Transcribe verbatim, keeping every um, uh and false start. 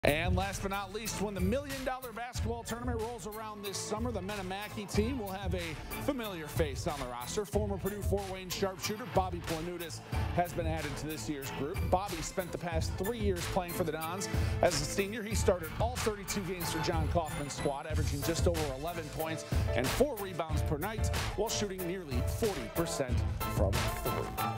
And last but not least, when the million dollar basketball tournament rolls around this summer, the Men of Mackey team will have a familiar face on the roster. Former Purdue Fort Wayne sharpshooter Bobby Planutis has been added to this year's group. Bobby spent the past three years playing for the Dons. As a senior, he started all thirty-two games for John Kaufman's squad, averaging just over eleven points and four rebounds per night while shooting nearly forty percent from three.